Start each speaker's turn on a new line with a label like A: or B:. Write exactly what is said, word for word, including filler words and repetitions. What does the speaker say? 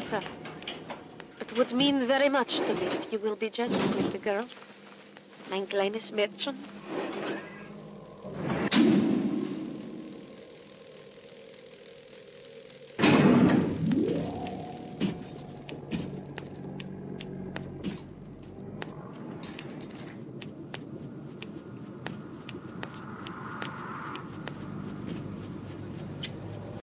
A: later. It would mean very much to me if you will be gentle with the girl. Mein kleines Mädchen.